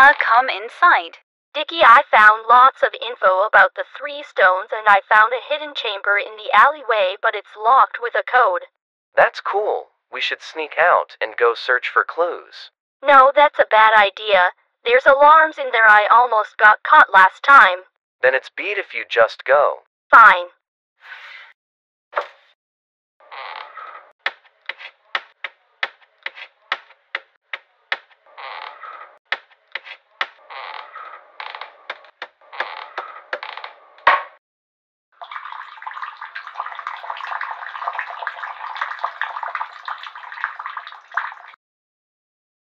Come inside. Dickie, I found lots of info about the 3 stones and I found a hidden chamber in the alleyway, but it's locked with a code. That's cool. We should sneak out and go search for clues. No, that's a bad idea. There's alarms in there. I almost got caught last time. Then it's beat if you just go. Fine.